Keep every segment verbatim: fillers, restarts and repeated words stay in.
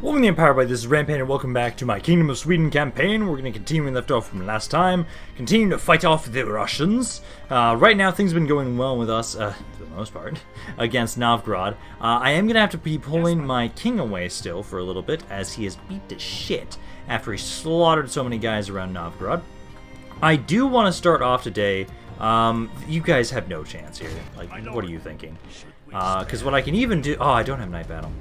Welcome to the Empire by this is Rampaned, and welcome back to my Kingdom of Sweden campaign. We're going to continue where we left off from last time, continue to fight off the Russians. Uh, right now things have been going well with us, uh, for the most part, against Novgorod. Uh, I am going to have to be pulling my king away still for a little bit, as he is beat to shit after he slaughtered so many guys around Novgorod. I do want to start off today. Um, you guys have no chance here. Like, what are you thinking? Because uh, what I can even do... Oh, I don't have Night Battle.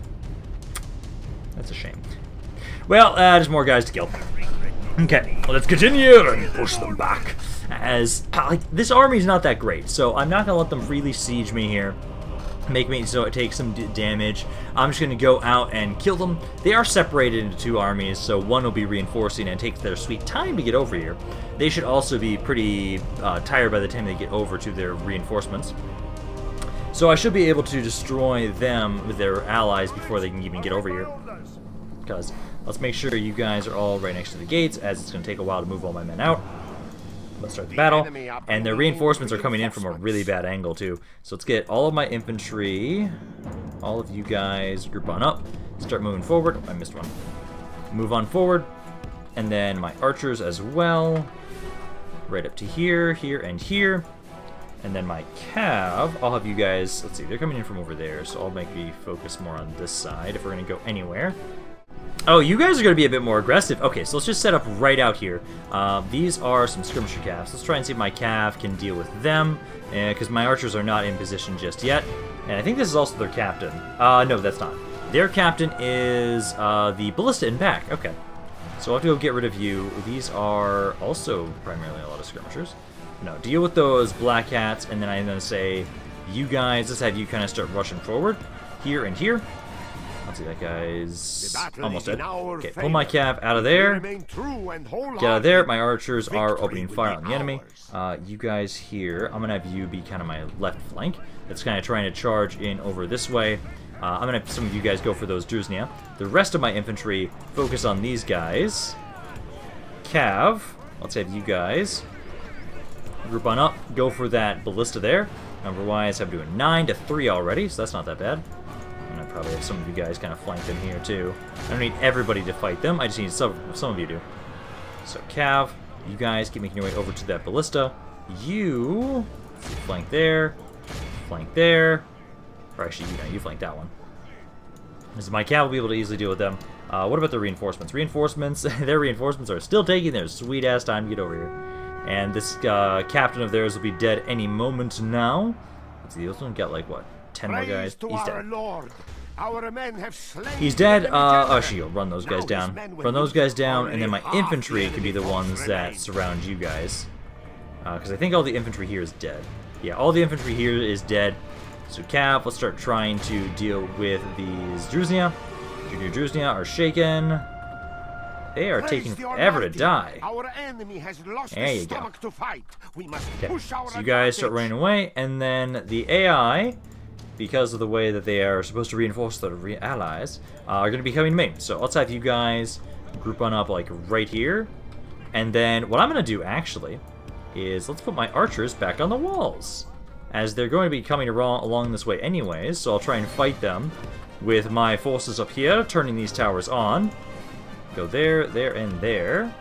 That's a shame. Well, uh, there's more guys to kill. Okay, well, let's continue and push them back. As, like, this army's not that great, so I'm not going to let them freely siege me here. Make me so it takes some d damage. I'm just going to go out and kill them. They are separated into two armies, so one will be reinforcing and take their sweet time to get over here. They should also be pretty uh, tired by the time they get over to their reinforcements. So I should be able to destroy them with their allies before they can even get over here. Because let's make sure you guys are all right next to the gates, as it's going to take a while to move all my men out. Let's start the battle. And their reinforcements are coming in from a really bad angle too. So let's get all of my infantry, all of you guys, group on up. Start moving forward. Oh, I missed one. Move on forward. And then my archers as well. Right up to here, here, and here. And then my cav, I'll have you guys, let's see, they're coming in from over there, so I'll make me focus more on this side if we're going to go anywhere. Oh, you guys are going to be a bit more aggressive. Okay, so let's just set up right out here. Uh, these are some skirmisher calves. Let's try and see if my cav can deal with them, because uh, my archers are not in position just yet. And I think this is also their captain. Uh, no, that's not. Their captain is uh, the ballista in back. Okay, so I'll have to go get rid of you. These are also primarily a lot of skirmishers. No, deal with those black hats, and then I'm going to say, you guys, let's have you kind of start rushing forward, here and here. Let's see, that guy's almost dead. Okay, pull my cav out of there. Get out of there. My archers are opening fire on the enemy. Uh, you guys here, I'm going to have you be kind of my left flank. That's kind of trying to charge in over this way. Uh, I'm going to have some of you guys go for those Druzhnia. The rest of my infantry focus on these guys. Cav, let's have you guys group on up, go for that ballista there. Number-wise, I'm doing nine to three already, so that's not that bad. And I probably have some of you guys kind of flanked in here, too. I don't need everybody to fight them, I just need some, some of you to. So, Cav, you guys keep making your way over to that ballista. You, flank there, flank there. Or actually, you know, you flank that one. Because my Cav will be able to easily deal with them. Uh, what about the reinforcements? Reinforcements, their reinforcements are still taking their sweet-ass time to get over here. And this uh, captain of theirs will be dead any moment now. Let's see, this one got like, what, ten more guys? He's dead. Our men have slain He's dead. Uh, oh, she'll run those guys down. Run those guys down, and then my infantry can be the ones that surround you guys. Because uh, I think all the infantry here is dead. Yeah, all the infantry here is dead. So, Cap, let's start trying to deal with these Druzhnia. Junior Druzhnia are shaken. They are taking forever to die. Our enemy has lost there you go. To fight. We must okay. push our so you guys start running away, and then the A I, because of the way that they are supposed to reinforce their re allies, uh, are going to be coming to me. So let's have you guys group on up like right here, and then what I'm going to do actually is let's put my archers back on the walls, as they're going to be coming along this way anyways. So I'll try and fight them with my forces up here, turning these towers on. Go there, there, and there.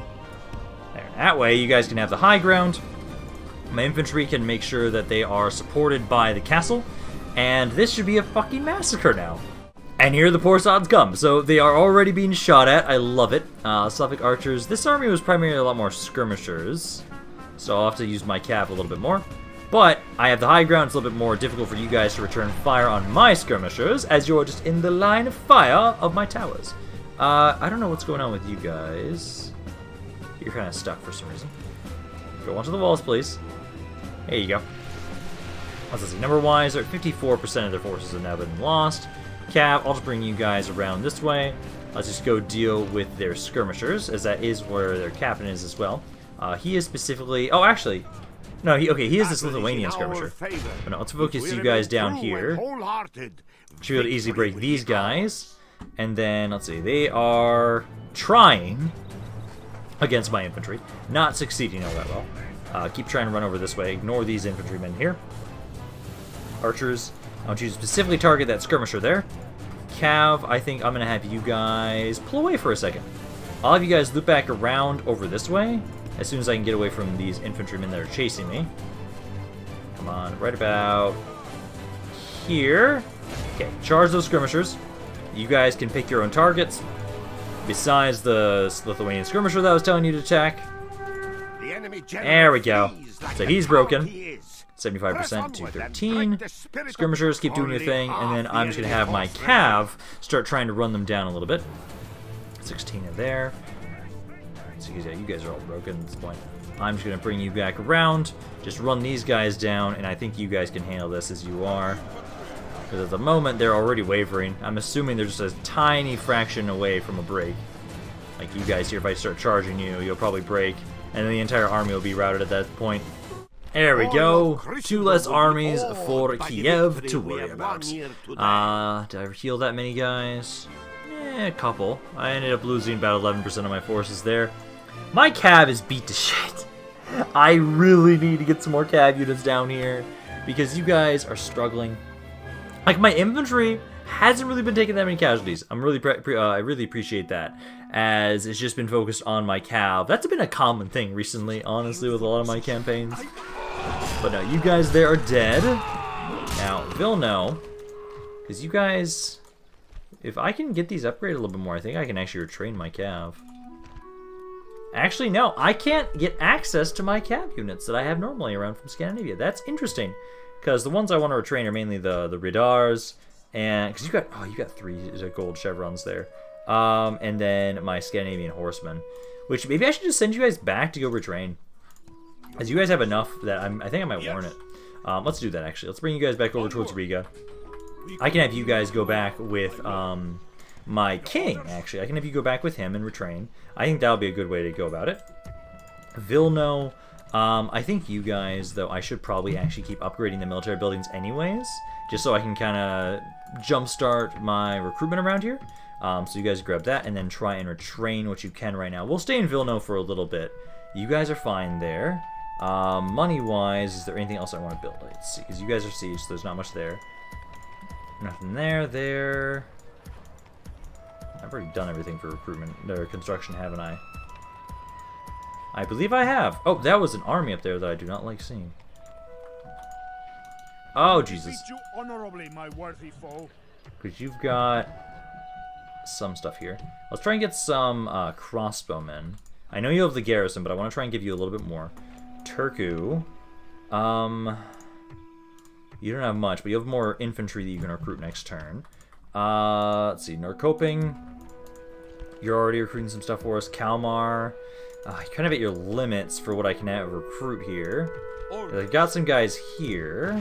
There. That way, you guys can have the high ground. My infantry can make sure that they are supported by the castle. And this should be a fucking massacre now. And here the poor sods come. So they are already being shot at. I love it. Uh, Slavic archers. This army was primarily a lot more skirmishers. So I'll have to use my cav a little bit more. But I have the high ground. It's a little bit more difficult for you guys to return fire on my skirmishers, as you're just in the line of fire of my towers. Uh, I don't know what's going on with you guys. You're kind of stuck for some reason. Go onto the walls, please. There you go. Let's see. Number-wise, fifty-four percent of their forces have now been lost. Cav, I'll just bring you guys around this way. Let's just go deal with their skirmishers, as that is where their captain is as well. Uh, he is specifically... Oh, actually... No, he okay, he is this Lithuanian skirmisher. But no, let's focus you guys down here. Should be able to easily break these guys. And then, let's see, they are trying against my infantry. Not succeeding all that well. Uh, keep trying to run over this way. Ignore these infantrymen here. Archers, I want you to specifically target that skirmisher there. Cav, I think I'm going to have you guys pull away for a second. I'll have you guys loop back around over this way as soon as I can get away from these infantrymen that are chasing me. Come on, right about here. Okay, charge those skirmishers. You guys can pick your own targets. Besides the Lithuanian skirmisher that I was telling you to attack. The enemy there we go. like So he's broken. seventy-five percent to thirteen. Skirmishers, keep doing your thing, and then I'm just going to have my Cav start trying to run them down a little bit. sixteen in there. So yeah, you guys are all broken at this point. I'm just going to bring you back around, just run these guys down, and I think you guys can handle this as you are. Because at the moment, they're already wavering. I'm assuming they're just a tiny fraction away from a break. Like you guys here, if I start charging you, you'll probably break, and then the entire army will be routed at that point. There we go. Two less armies for Kiev to worry about. Uh, did I heal that many guys? Eh, a couple. I ended up losing about eleven percent of my forces there. My Cav is beat to shit. I really need to get some more Cav units down here because you guys are struggling. Like, my infantry hasn't really been taking that many casualties. I'm really, pre pre uh, I really appreciate that, as it's just been focused on my Cav. That's been a common thing recently, honestly, with a lot of my campaigns. But no, you guys there are dead. Now, Vilno, because you guys, if I can get these upgraded a little bit more, I think I can actually retrain my Cav. Actually, no, I can't get access to my Cav units that I have normally around from Scandinavia. That's interesting. Because the ones I want to retrain are mainly the the radars, and because you got oh you got three gold chevrons there, um, and then my Scandinavian horsemen, which maybe I should just send you guys back to go retrain, as you guys have enough that I'm I think I might yes. warn it. Um, let's do that actually. Let's bring you guys back over towards Riga. I can have you guys go back with um my king. Actually, I can have you go back with him and retrain. I think that would be a good way to go about it. Vilno. Um, I think you guys, though, I should probably actually keep upgrading the military buildings anyways, just so I can kind of jumpstart my recruitment around here. Um, so you guys grab that and then try and retrain what you can right now. We'll stay in Vilno for a little bit. You guys are fine there. Um, money-wise, is there anything else I want to build? Let's see, because you guys are siege, so there's not much there. Nothing there, there. I've already done everything for recruitment, or construction, haven't I? I believe I have. Oh, that was an army up there that I do not like seeing. Oh, Jesus. Because you've got some stuff here. Let's try and get some uh, crossbowmen. I know you have the garrison, but I want to try and give you a little bit more. Turku. Um, you don't have much, but you have more infantry that you can recruit next turn. Uh, let's see. Norrköping. You're already recruiting some stuff for us. Kalmar. Uh, kind of at your limits for what I can have recruit here. I've got some guys here.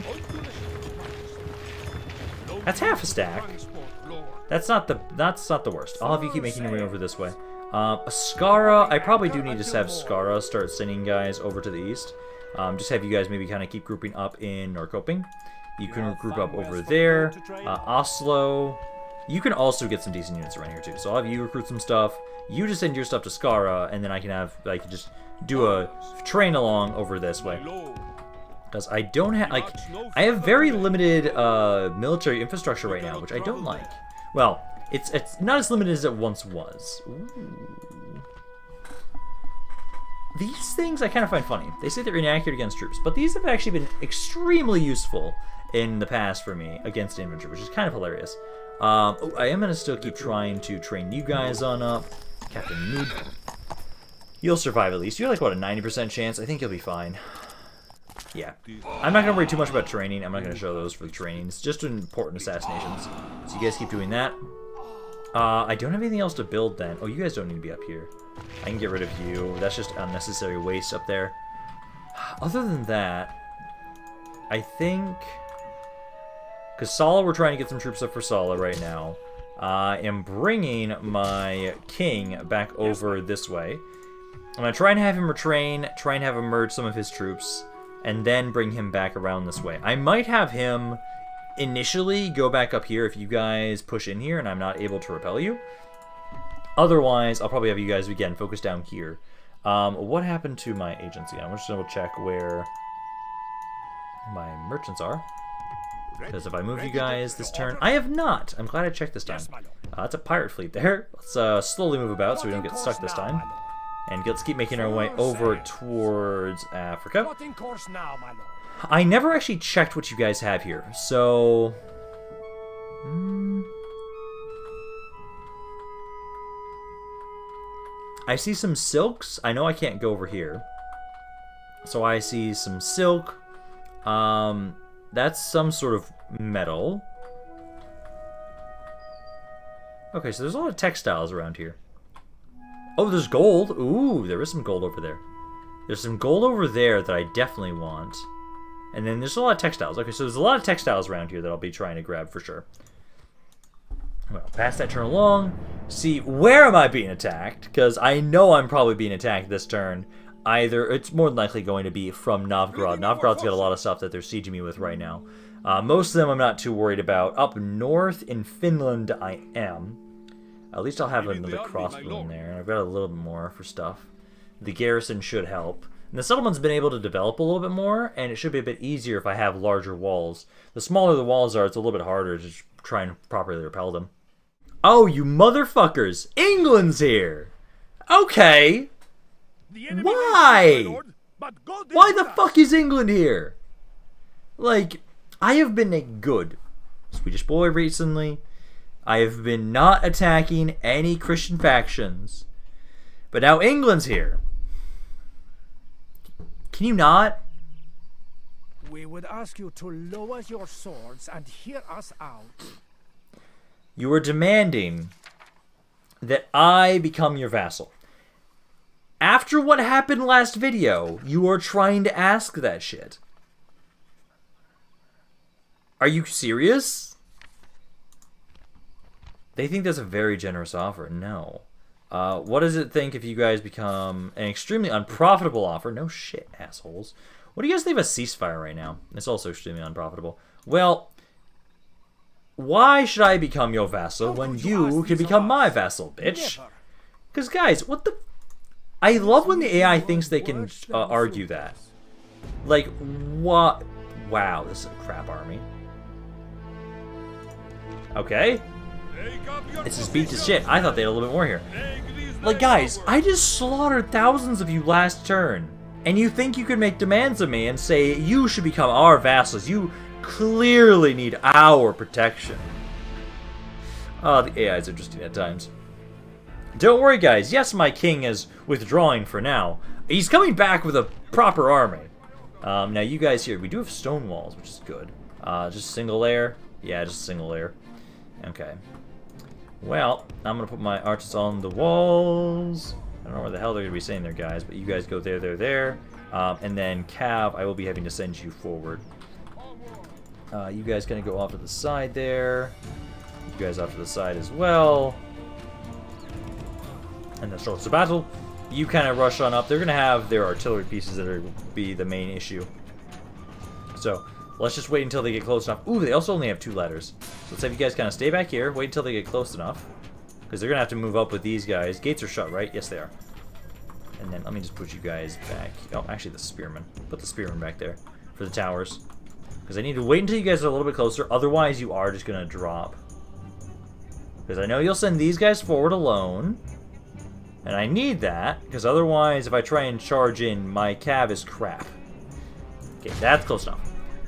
That's half a stack. That's not the that's not the worst. I'll have you keep making your way over this way. Um, Skara, I probably do need to have Skara start sending guys over to the east. Um, just have you guys maybe kind of keep grouping up in Norrköping. You can group up over there. Uh, Oslo. You can also get some decent units around here too. So I'll have you recruit some stuff. You just send your stuff to Skara, and then I can have I can just do a train along over this way. Because I don't have like I have very limited uh, military infrastructure right now, which I don't like. Well, it's it's not as limited as it once was. Ooh. These things I kind of find funny. They say they're inaccurate against troops, but these have actually been extremely useful in the past for me against infantry, which is kind of hilarious. Um, oh, I am going to still keep trying to train you guys on up. Captain Mood. You'll survive at least. You're like, what, a ninety percent chance? I think you'll be fine. Yeah. I'm not going to worry too much about training. I'm not going to show those for the trainings. Just important assassinations. So you guys keep doing that. Uh, I don't have anything else to build then. Oh, you guys don't need to be up here. I can get rid of you. That's just unnecessary waste up there. Other than that, I think... Because Sala, we're trying to get some troops up for Sala right now. I am bringing my king back over this way. I'm going to try and have him retrain, try and have him merge some of his troops, and then bring him back around this way. I might have him initially go back up here if you guys push in here and I'm not able to repel you. Otherwise, I'll probably have you guys, again, focus down here. Um, what happened to my agency? I'm just going to double check where my merchants are. Because if I move you guys this turn... I have not! I'm glad I checked this time. Uh, that's a pirate fleet there. Let's uh, slowly move about so we don't get stuck this time. And let's keep making our way over towards Africa. I never actually checked what you guys have here, so... Hmm... I see some silks. I know I can't go over here. So I see some silk. Um, that's some sort of metal. Okay, so there's a lot of textiles around here. Oh, there's gold. Ooh, there is some gold over there. There's some gold over there that I definitely want. And then there's a lot of textiles. Okay, so there's a lot of textiles around here that I'll be trying to grab for sure. Well, pass that turn along. See, where am I being attacked? Because I know I'm probably being attacked this turn. Either, it's more than likely going to be from Novgorod. Novgorod's got a lot of stuff that they're sieging me with right now. Uh, most of them I'm not too worried about. Up north in Finland, I am. At least I'll have another crossbow in there. And I've got a little bit more for stuff. The garrison should help. And the settlement's been able to develop a little bit more, and it should be a bit easier if I have larger walls. The smaller the walls are, it's a little bit harder to try and properly repel them. Oh, you motherfuckers! England's here! Okay! Why? Why the fuck is England here? Like, I have been a good Swedish boy recently. I have been not attacking any Christian factions. But now England's here. Can you not? We would ask you to lower your swords and hear us out. You are demanding that I become your vassal. After what happened last video, you are trying to ask that shit. Are you serious? They think that's a very generous offer. No. Uh, what does it think if you guys become an extremely unprofitable offer? No shit, assholes. What do you guys think of a ceasefire right now? It's also extremely unprofitable. Well, why should I become your vassal when you can become my vassal, bitch? Because, guys, what the... I love when the A I thinks they can uh, argue that. Like, what? Wow, this is a crap army. Okay. This is beat to shit. I thought they had a little bit more here. Like, guys, I just slaughtered thousands of you last turn. And you think you could make demands of me and say, you should become our vassals. You clearly need our protection. Oh, the A I is interesting at times. Don't worry, guys. Yes, my king is withdrawing for now. He's coming back with a proper army. Um, now, you guys here, we do have stone walls, which is good. Uh, just a single layer? Yeah, just a single layer. Okay. Well, I'm going to put my archers on the walls. I don't know where the hell they're going to be saying there, guys, but you guys go there, there, there. Um, and then Cav, I will be having to send you forward. Uh, you guys going to go off to the side there. You guys off to the side as well. And then starts the battle. You kind of rush on up. They're going to have their artillery pieces that are be the main issue. So, let's just wait until they get close enough. Ooh, they also only have two ladders. So let's have you guys kind of stay back here. Wait until they get close enough. Because they're going to have to move up with these guys. Gates are shut, right? Yes, they are. And then let me just put you guys back. Oh, actually, the spearmen. Put the spearmen back there for the towers. Because I need to wait until you guys are a little bit closer. Otherwise, you are just going to drop. Because I know you'll send these guys forward alone. And I need that. Because otherwise, if I try and charge in, my cav is crap. Okay, that's close enough.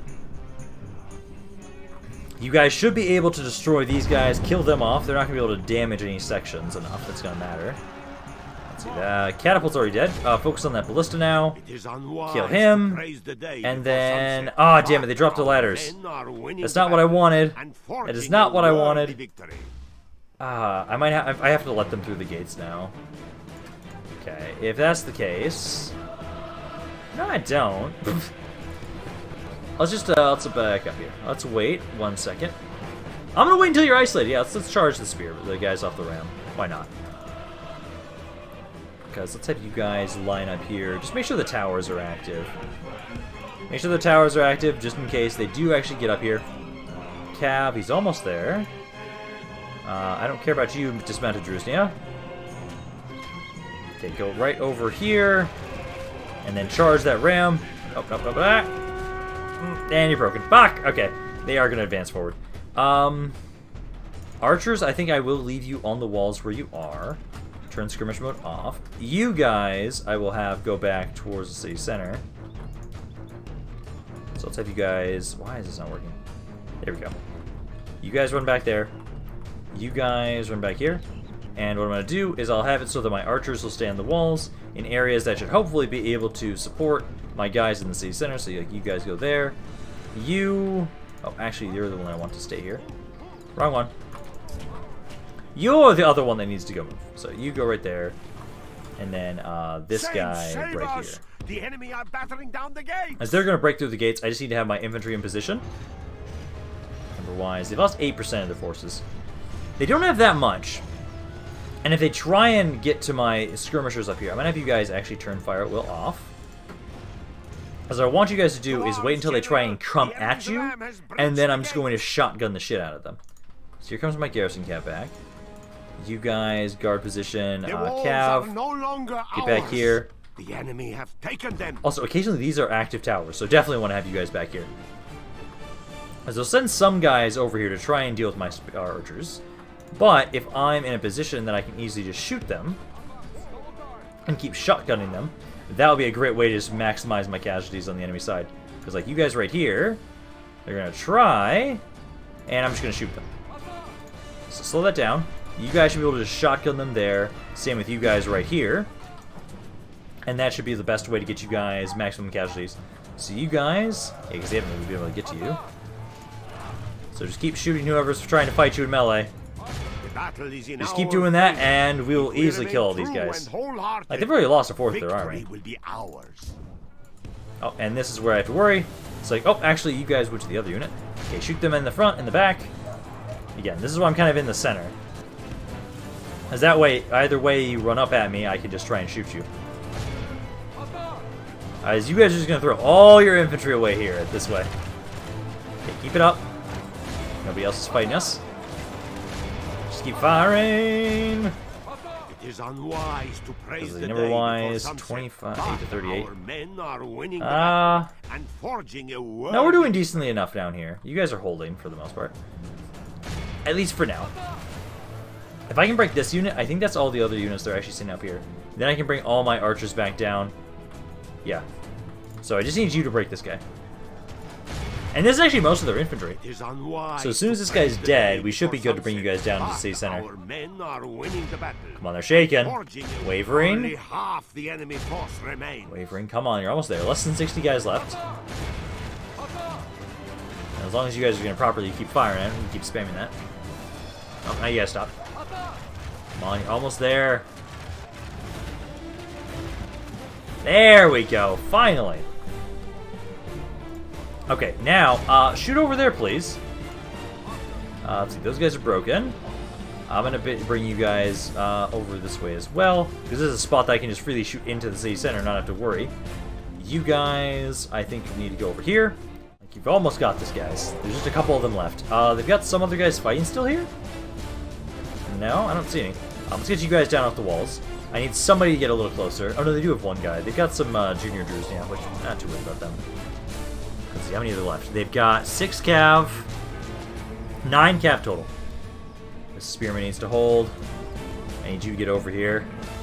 You guys should be able to destroy these guys, kill them off. They're not going to be able to damage any sections enough. That's going to matter. Let's see. Uh, catapult's already dead. Uh, focus on that ballista now. Kill him. And then... Ah, oh, damn it. They dropped the ladders. That's not what I wanted. That is not what I wanted. Ah, uh, I might have... I have to let them through the gates now. Okay, if that's the case... No, I don't. Let's just, uh, let's back up here. Let's wait one second. I'm gonna wait until you're isolated. Yeah, let's, let's charge the spear, the guys off the ram. Why not? Because let's have you guys line up here. Just make sure the towers are active. Make sure the towers are active, just in case they do actually get up here. Cav, he's almost there. Uh, I don't care about you, dismounted Drusnia. Okay, go right over here. And then charge that ram. Oh, no, no, no. And you're broken. Fuck! Okay. They are going to advance forward. Um, archers, I think I will leave you on the walls where you are. Turn skirmish mode off. You guys, I will have go back towards the city center. So let's have you guys... Why is this not working? There we go. You guys run back there. You guys run back here. And what I'm going to do is I'll have it so that my archers will stay on the walls in areas that should hopefully be able to support my guys in the city center. So like, you guys go there. You... Oh, actually, you're the one I want to stay here. Wrong one. You're the other one that needs to go move. So you go right there. And then uh, this Save, guy save right us. here. The enemy are battering down the gate. As they're going to break through the gates, I just need to have my infantry in position. Number-wise, they've lost eight percent of their forces. They don't have that much. And if they try and get to my skirmishers up here, I'm going to have you guys actually turn fire at will off. As I want you guys to do is wait until they try and come at you, and then I'm just going to shotgun the shit out of them. So here comes my garrison cat back. You guys guard position, uh, Cav. No get back here. The enemy have taken them. Also, occasionally these are active towers, so definitely want to have you guys back here. As they'll send some guys over here to try and deal with my archers. But if I'm in a position that I can easily just shoot them and keep shotgunning them, that would be a great way to just maximize my casualties on the enemy side. Because like you guys right here, they're going to try, and I'm just going to shoot them. So slow that down. You guys should be able to just shotgun them there. Same with you guys right here. And that should be the best way to get you guys maximum casualties. So you guys, yeah, because they haven't really been able to get to you. So just keep shooting whoever's trying to fight you in melee. Just keep doing that, and we will easily kill all these guys. Like, they've already lost a fourth of their army. Will be ours. Oh, and this is where I have to worry. It's like, oh, actually, you guys went to the other unit. Okay, shoot them in the front, in the back. Again, this is why I'm kind of in the center. As that way, either way you run up at me, I can just try and shoot you. As you guys are just going to throw all your infantry away here, this way. Okay, keep it up. Nobody else is fighting us. Just keep firing. It is unwise to praise the number day wise, before sunset, twenty-five but to thirty-eight. Our men are winning the Uh, battle and forging a world. no, we're doing decently enough down here. You guys are holding for the most part. At least for now. If I can break this unit, I think that's all the other units they're actually sitting up here. Then I can bring all my archers back down. Yeah. So I just need you to break this guy. And this is actually most of their infantry. So as soon as this guy's dead, we should be good to bring you guys down to the city center. Men are winning the battle. Come on, they're shaking. Wavering. Only half the enemy force remain. Wavering, come on, you're almost there. Less than sixty guys left. And as long as you guys are going to properly keep firing at it, and keep spamming that. Oh, now you gotta stop. Come on, you're almost there. There we go, finally. Okay, now, uh, shoot over there, please. Uh, let's see, those guys are broken. I'm gonna bring you guys uh, over this way as well, because this is a spot that I can just freely shoot into the city center, not have to worry. You guys, I think, need to go over here. Like, you've almost got this, guys. There's just a couple of them left. Uh, they've got some other guys fighting still here? No, I don't see any. Um, let's get you guys down off the walls. I need somebody to get a little closer. Oh no, they do have one guy. They've got some uh, junior Druze now, which I'm not too worried about them. Let's see, how many are there left? They've got six cav, nine cav total. The spearman needs to hold. I need you to get over here.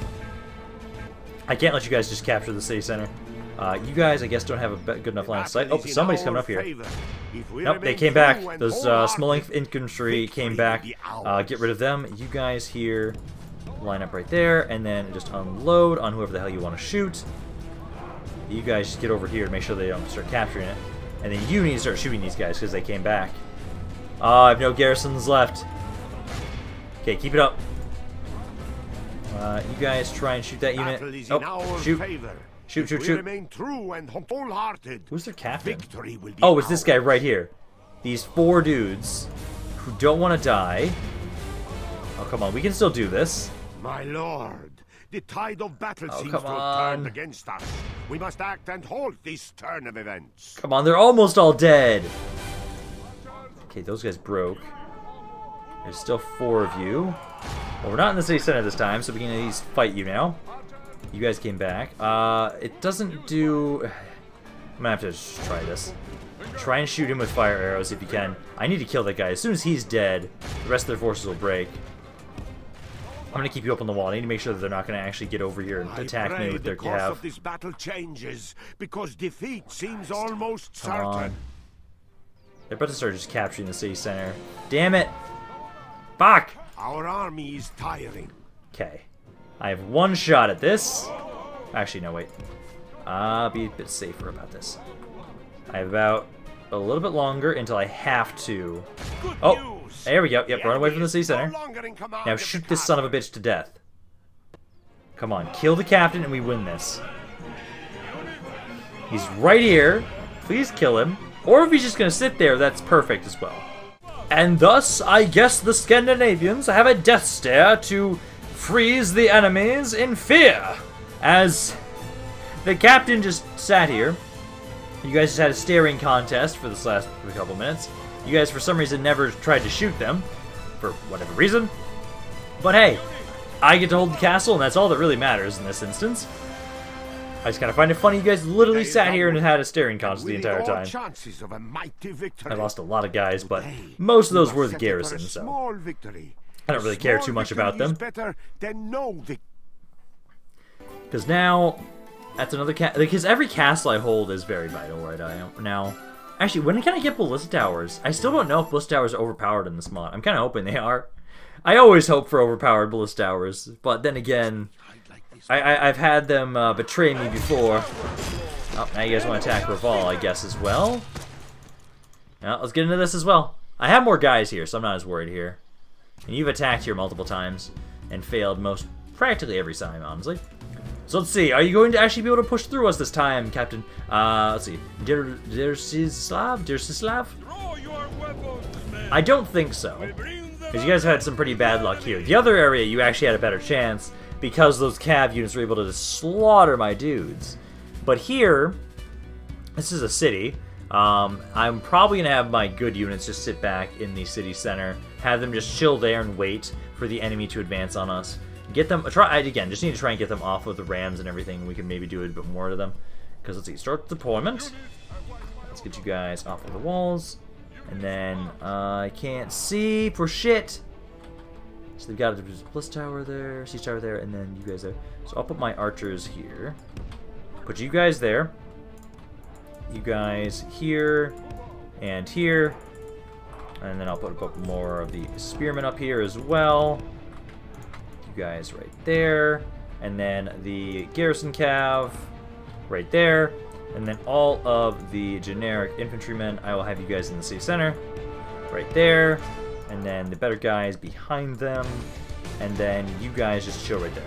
I can't let you guys just capture the city center. Uh, you guys, I guess, don't have a good enough line of sight. Oh, somebody's coming up here. Nope, they came back. Those uh, small infantry came back. Uh, get rid of them. You guys here line up right there, and then just unload on whoever the hell you want to shoot. You guys just get over here to make sure they don't start capturing it. And then you need to start shooting these guys because they came back. Uh, I have no garrisons left. Okay, keep it up. Uh, you guys try and shoot that unit. Oh, shoot. Shoot, shoot, shoot. Who's their captain? Oh, it's this guy right here. These four dudes who don't want to die. Oh, come on. We can still do this. My lord, the tide of battle oh, seems come to have on. turned against us. We must act and halt this turn of events. Come on, they're almost all dead. Okay, those guys broke. There's still four of you. Well, we're not in the city center this time, so we can at least fight you now. You guys came back. Uh, it doesn't do... I'm gonna have to just try this. Try and shoot him with fire arrows if you can. I need to kill that guy. As soon as he's dead, the rest of their forces will break. I'm gonna keep you up on the wall. I need to make sure that they're not gonna actually get over here and I attack pray me with their the course cav. of this battle changes, because defeat seems almost Come certain. on. They're about to start just capturing the city center. Damn it! Fuck! Our army is tiring. Okay. I have one shot at this. Actually, no, wait. I'll be a bit safer about this. I have about a little bit longer until I have to. Good Oh, news. there we go. Yep, The run away from enemy the city is no center. longer in command Now of the shoot this son of a castle. bitch to death. Come on, kill the captain and we win this. He's right here. Please kill him. Or if he's just gonna sit there, that's perfect as well. And thus, I guess the Scandinavians have a death stare to freeze the enemies in fear. As the captain just sat here. You guys just had a staring contest for this last couple minutes. You guys, for some reason, never tried to shoot them. For whatever reason. But hey, I get to hold the castle, and that's all that really matters in this instance. I just kind of find it funny you guys literally sat here and had a staring contest the entire time. Chances of a mighty victory. I lost a lot of guys, but most of those were the garrison, so Small victory. I don't really care Small too much victory about them. is better than no victory. Because now, that's another ca- because every castle I hold is very vital right now. Actually, when can I get ballista towers? I still don't know if ballista towers are overpowered in this mod. I'm kind of hoping they are. I always hope for overpowered ballista towers, but then again, I, I, I've had them uh, betray me before. Oh, now you guys want to attack Raval, I guess, as well. Now, let's get into this as well. I have more guys here, so I'm not as worried here. And you've attacked here multiple times and failed most practically every time, honestly. So let's see. Are you going to actually be able to push through us this time, Captain? Uh, let's see. Der Dersislav? Dersislav? I don't think so. Because you guys have had some pretty bad luck here. The other area, you actually had a better chance because those cav units were able to just slaughter my dudes. But here, this is a city. Um, I'm probably going to have my good units just sit back in the city center, have them just chill there and wait for the enemy to advance on us. Get them, try again, just need to try and get them off of the rams and everything. We can maybe do a bit more to them. Because let's see, start deployment. Let's get you guys off of the walls. And then, uh, I can't see for shit. So they've got a plus tower there, siege tower there, and then you guys there. So I'll put my archers here. Put you guys there. You guys here and here. And then I'll put a couple more of the spearmen up here as well. You guys right there. And then the garrison cav right there. And then all of the generic infantrymen, I will have you guys in the city center. Right there. And then the better guys behind them. And then you guys just chill right there.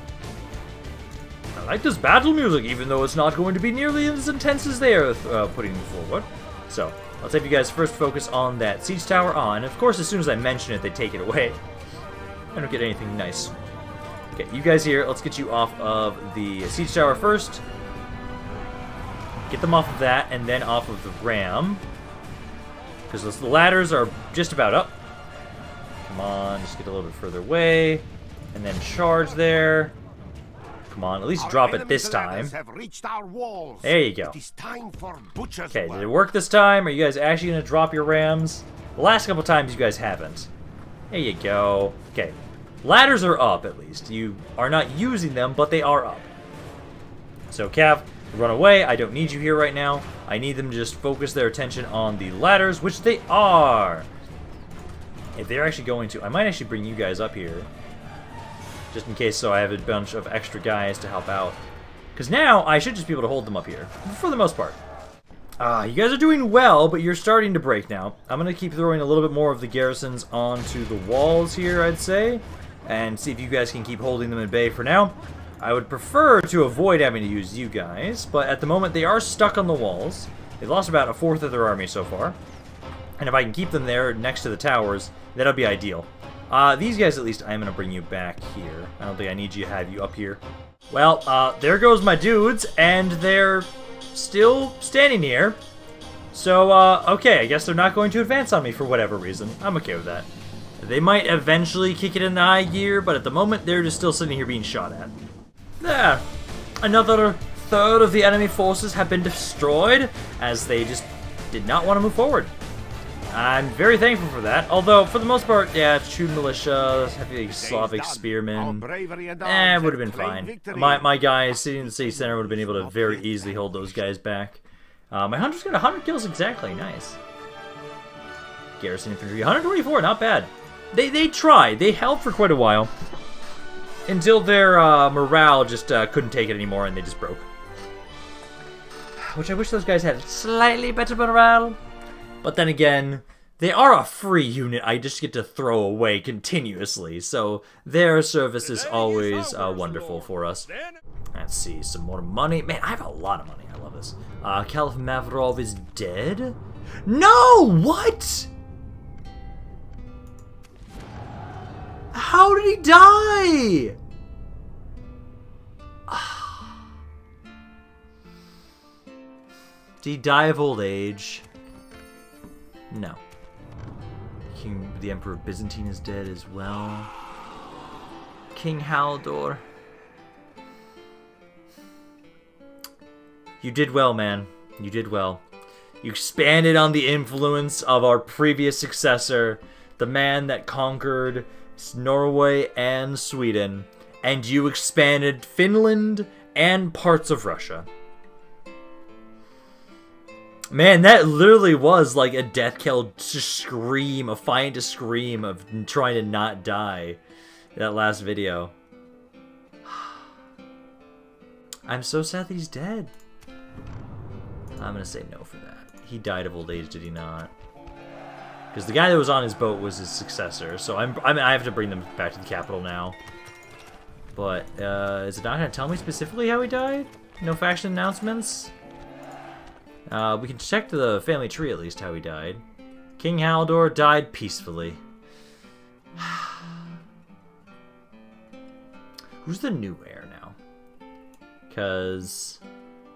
I like this battle music, even though it's not going to be nearly as intense as they are uh, putting forward. So, let's have you guys first focus on that siege tower on. And of course, as soon as I mention it, they take it away. I don't get anything nice. Okay, you guys here, let's get you off of the siege tower first. Get them off of that, and then off of the ram. Because the ladders are just about up. Come on, just get a little bit further away. And then charge there. Come on, at least Our drop it enemy's this ladders time. have reached our walls. There you go. It is time for butcher's Okay, work. did it work this time? Are you guys actually going to drop your rams? The last couple times you guys haven't. There you go. Okay, ladders are up at least. You are not using them, but they are up. So, Cav, run away. I don't need you here right now. I need them to just focus their attention on the ladders, which they are. If they're actually going to, I might actually bring you guys up here. Just in case, so I have a bunch of extra guys to help out. Because now, I should just be able to hold them up here. For the most part. Ah, uh, you guys are doing well, but you're starting to break now. I'm going to keep throwing a little bit more of the garrisons onto the walls here, I'd say. And see if you guys can keep holding them at bay for now. I would prefer to avoid having to use you guys, but at the moment they are stuck on the walls. They've lost about a fourth of their army so far. And if I can keep them there next to the towers, that'll be ideal. Uh, these guys, at least, I'm going to bring you back here. I don't think I need you to have you up here. Well, uh, there goes my dudes, and they're still standing here. So, uh, okay, I guess they're not going to advance on me for whatever reason. I'm okay with that. They might eventually kick it in the high gear, but at the moment, they're just still sitting here being shot at. There. Another third of the enemy forces have been destroyed, as they just did not want to move forward. I'm very thankful for that. Although, for the most part, yeah, true militia, heavy Slavic spearmen, eh, would have been fine. My, my guys sitting in the city center would have been able to very easily hold those guys back. Uh, my hunter's got one hundred kills exactly. Nice. Garrison infantry, one hundred twenty-four, not bad. They, they tried. They held for quite a while. Until their uh, morale just uh, couldn't take it anymore and they just broke. Which I wish those guys had slightly better morale. But then again, they are a free unit I just get to throw away continuously, so their service is always uh, wonderful for us. Let's see, some more money. Man, I have a lot of money. I love this. Uh, Caliph Mavrov is dead? No! What? How did he die? Did he die of old age? No. King, the Emperor of Byzantine is dead as well. King Haldor. You did well, man. You did well. You expanded on the influence of our previous successor, the man that conquered Norway and Sweden, and you expanded Finland and parts of Russia. Man, that literally was like a death kill to scream, a fight to scream of trying to not die. That last video. I'm so sad that he's dead. I'm gonna say no for that. He died of old age, did he not? Because the guy that was on his boat was his successor, so I'm, I mean, I have to bring them back to the capital now. But, uh, is it not gonna tell me specifically how he died? No faction announcements? Uh, we can check the family tree at least how he died. King Haldor died peacefully. Who's the new heir now? Because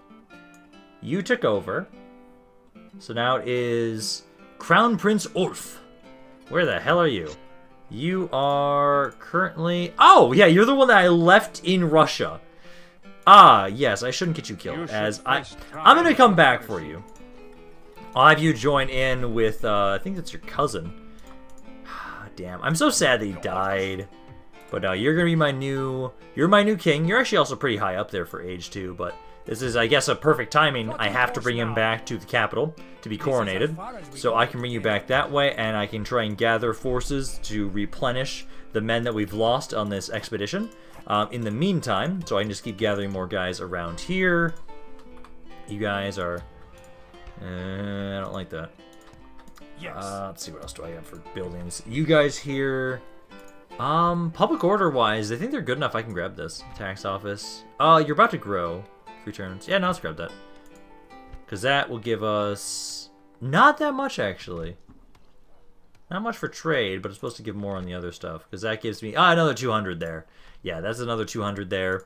you took over. So now it is Crown Prince Ulf. Where the hell are you? You are currently... Oh, yeah, you're the one that I left in Russia. Ah, yes, I shouldn't get you killed, you as I, I'm going to come back for you. I'll have you join in with, uh, I think that's your cousin. Damn, I'm so sad that he died. But uh, you're going to be my new, you're my new king. You're actually also pretty high up there for age, too. But this is, I guess, a perfect timing. I have to bring him back to the capital to be coronated. So I can bring you back that way, and I can try and gather forces to replenish the men that we've lost on this expedition. Um, in the meantime, so I can just keep gathering more guys around here. You guys are... Uh, I don't like that. Yes. Uh, let's see, what else do I have for buildings? You guys here... Um, public order-wise, I think they're good enough I can grab this. Tax office. Oh, uh, you're about to grow. Free turns. Yeah, no, let's grab that. Because that will give us... Not that much, actually. Not much for trade, but it's supposed to give more on the other stuff. Because that gives me... Ah, another two hundred there. Yeah, that's another two hundred there.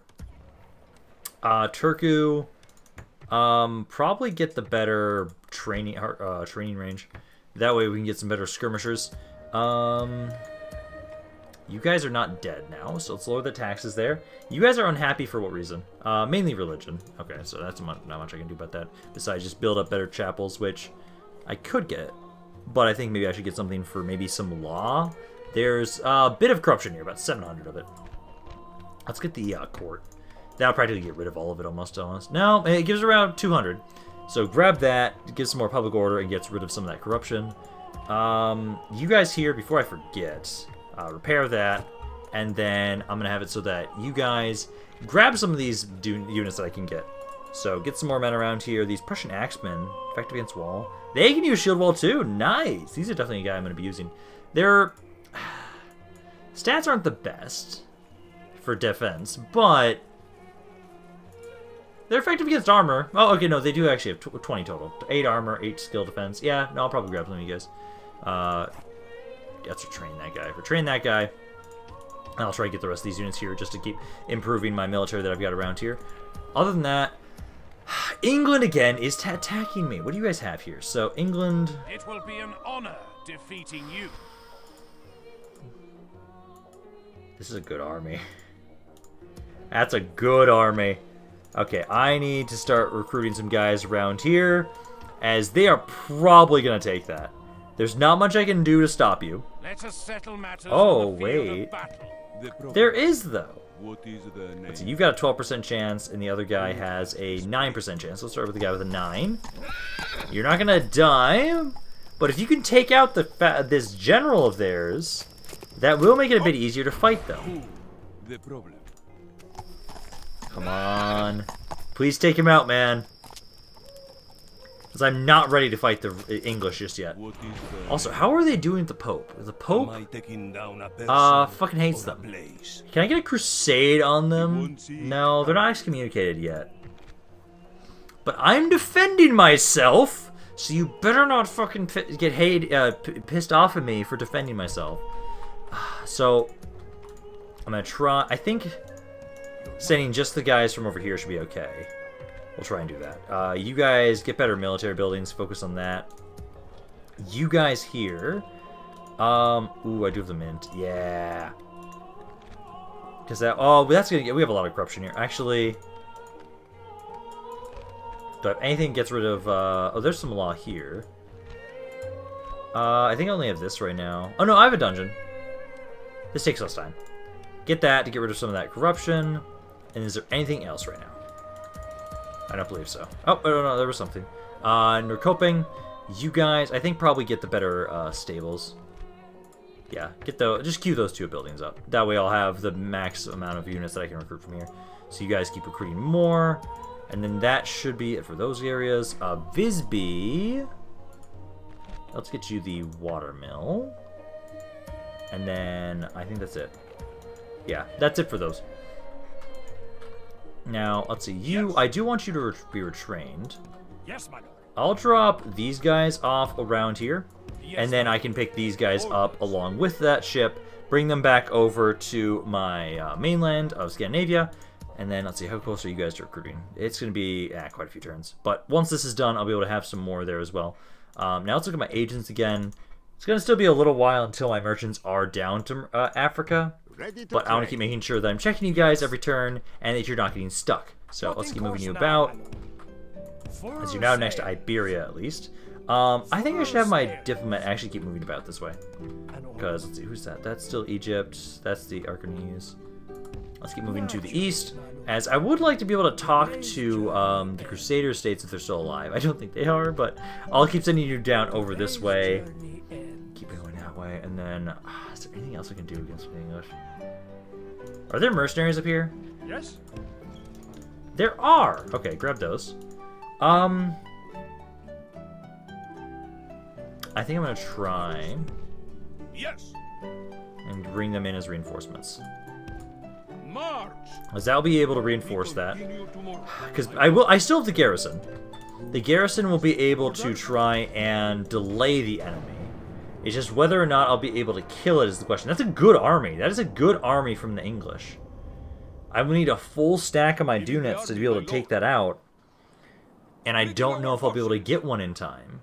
Uh, Turku, um, probably get the better training uh, training range. That way we can get some better skirmishers. Um, you guys are not dead now, so let's lower the taxes there. You guys are unhappy for what reason? Uh, mainly religion. Okay, so that's not much I can do about that. Besides just build up better chapels, which I could get. But I think maybe I should get something for maybe some law. There's a bit of corruption here, about seven hundred of it. Let's get the uh, court. That'll practically get rid of all of it almost, almost. No, it gives around two hundred. So grab that, it gives some more public order, and gets rid of some of that corruption. Um, you guys here, before I forget, uh, repair that, and then I'm going to have it so that you guys grab some of these units that I can get. So get some more men around here. These Prussian Axemen, effective against wall. They can use shield wall too. Nice. These are definitely a guy I'm going to be using. Their stats aren't the best for defense, but they're effective against armor. Oh, okay, no, they do actually have twenty total. eight armor, eight skill defense. Yeah, no, I'll probably grab some of you guys. Uh, let's retrain that guy. Retrain that guy. And I'll try to get the rest of these units here just to keep improving my military that I've got around here. Other than that, England again is attacking me. What do you guys have here? So, England... It will be an honor defeating you. This is a good army. That's a good army. Okay, I need to start recruiting some guys around here. as they are probably going to take that. There's not much I can do to stop you. Let us settle matters Oh, on the field wait. of battle. There is, though. What is the name? Let's see, you've got a twelve percent chance, and the other guy has a nine percent chance. Let's start with the guy with a nine. You're not going to die, but if you can take out the fa this general of theirs, that will make it a bit easier to fight, though. The problem. Come on. Please take him out, man. Because I'm not ready to fight the English just yet. What is the Also, how are they doing with the Pope? The Pope, Am I taking down a person uh, fucking hates or a them. place? Can I get a crusade on them? No, they're not excommunicated yet. But I'm defending myself, so you better not fucking get hate, uh, p pissed off at me for defending myself. So, I'm gonna try. I think sending just the guys from over here should be okay. We'll try and do that. Uh, you guys get better military buildings. Focus on that. You guys here. Um, ooh, I do have the mint. Yeah. Because that. Oh, that's gonna get. We have a lot of corruption here. Actually, do I have anything that gets rid of? Uh, oh, there's some law here. Uh, I think I only have this right now. Oh no, I have a dungeon. This takes less time. Get that to get rid of some of that corruption. And is there anything else right now? I don't believe so. Oh, no, no, there was something. Uh, and we're coping. You guys, I think probably get the better uh, stables. Yeah, get the just queue those two buildings up. That way I'll have the max amount of units that I can recruit from here. So you guys keep recruiting more. And then that should be it for those areas. Uh, Visby. Let's get you the watermill. And then I think that's it. Yeah, that's it for those. Now, let's see. You, Yes. I do want you to re be retrained. Yes, my lord. I'll drop these guys off around here. Yes, And then I can pick these guys up along with that ship. Bring them back over to my uh, mainland of Scandinavia. And then, let's see, how close are you guys to recruiting? It's going to be eh, quite a few turns. But once this is done, I'll be able to have some more there as well. Um, now let's look at my agents again. It's going to still be a little while until my merchants are down to uh, Africa. Ready to But I want to trade. keep making sure that I'm checking you guys every turn and that you're not getting stuck. So let's keep moving you about. As you're now next to Iberia, at least. Um, I think I should have my diplomat actually keep moving about this way. Because, let's see, who's that? That's still Egypt. That's the Arcanese. Let's keep moving to the east. As I would like to be able to talk to um, the Crusader states if they're still alive. I don't think they are, but I'll keep sending you down over this way. Keep going that way. And then, uh, is there anything else I can do against the English? Are there mercenaries up here? Yes. There are! Okay, grab those. Um... I think I'm gonna try Yes. and bring them in as reinforcements. March. As I'll be able to reinforce that. Continue to more. Because I will I still have the garrison. The garrison will be able to try and delay the enemy. It's just whether or not I'll be able to kill it is the question. That's a good army. That is a good army from the English. I will need a full stack of my units to be able to take that out. And I don't know if I'll be able to get one in time.